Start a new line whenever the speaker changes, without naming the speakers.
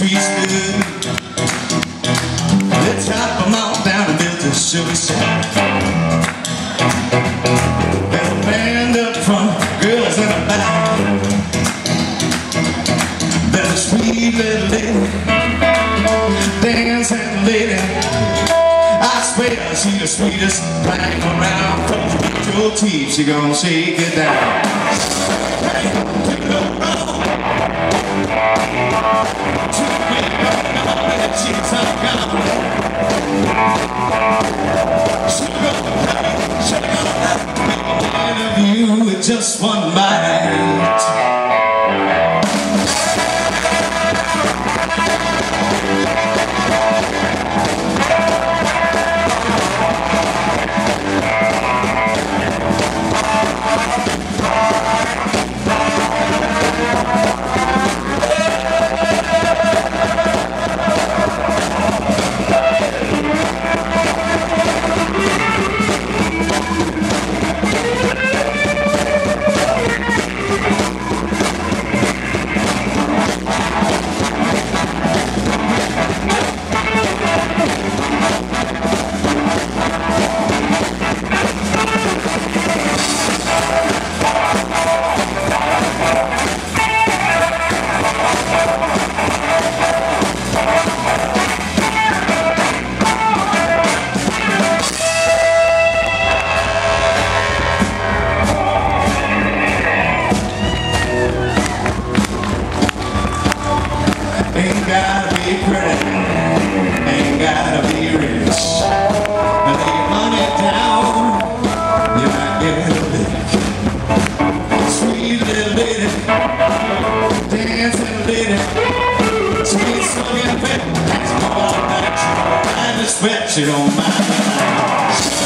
streets good. Let's chop them all down and build a sugar shack. There's a band up front, girls in the back. There's a sweet little lady, dancing lady. I swear she's the sweetest thing around. Cause you get your teeth, she gon' shake it down. Hey, take it up, she's all gone. She gonna interview with just one bite. Ain't gotta be pretty, ain't gotta be rich. Lay your money down, you might get a lick. Sweet little lady, dancing lady, sweet smoking pet, that's all that you. I just bet you don't mind.